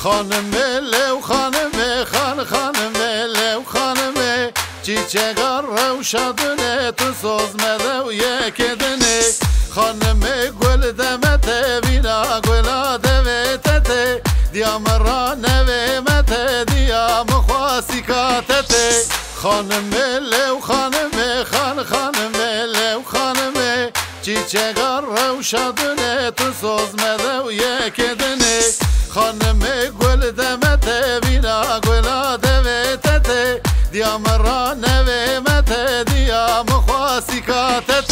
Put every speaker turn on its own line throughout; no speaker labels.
خانم لو خانم خانم لو خانم چیچگار رو شدونه تو سوزمده و یک دنه خانم گل دمت بینا گلا دویتت دیام را نویمت دیام خواسی کاتت خانم لو خانم خانم لو خانم چیچگار رو شدونه تو سوزمده و یک دنه خانم گل دمت بینا گلا دویتت دیام را نویمت دیام خواسی کاتت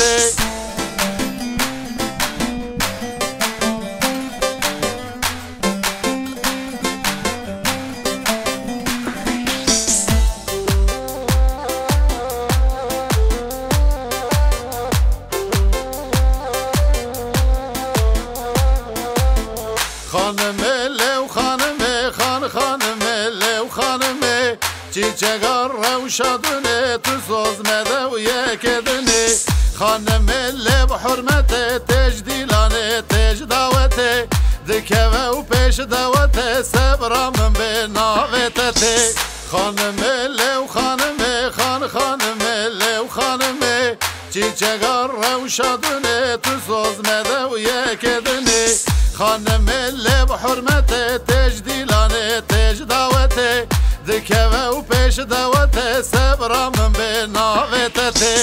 خانم لو خانم خانم لو خانم چیچگار رو شدونه تو سوزمده و یک دنه خانم لب حرمت تجدیلانه تج دعوته دکوه و پیش دعوته صبرم به ناوتته خانم لو خانم خانم لو خانم چیچگار رو شدونه تو سوزمده و یک دنه خانم لب حرمت تجدیلانه تج دعوته دکوه و پیش دعوته صبرم به ناوتته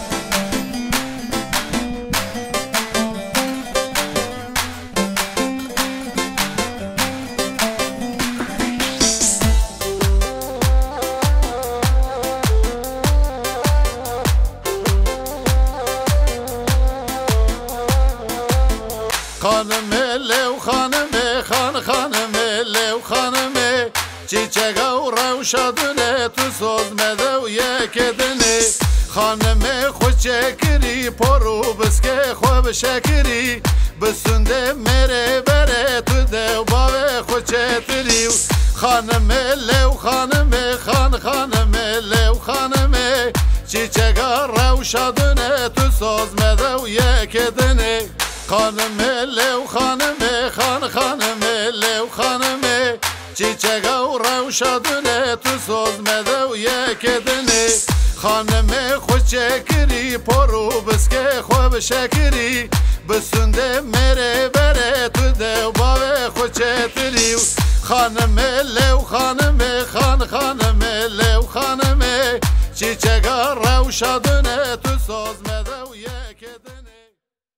خانم لو خانم خانم لو خانم چیچگار رو شدونه تو سوزمده و یک دنه خانم خوش چکری پرو بسکه خوب شکری بسنده میره بره تو دو باوه خوش چتری خانم لو خانم خانم لو خانم چیچگار رو شدونه تو سوزمده و یک دنه خانم لو خانم خانم لو خانم چیچگار رو شدونه تو سوزمده و یک دنه خانم خوش چکری پرو بسکه خوب شکری بسنده میره بره تو دو باوه خوش چتری خانم لو خانم خانم لو خانم چیچگار رو شدونه تو سوزمده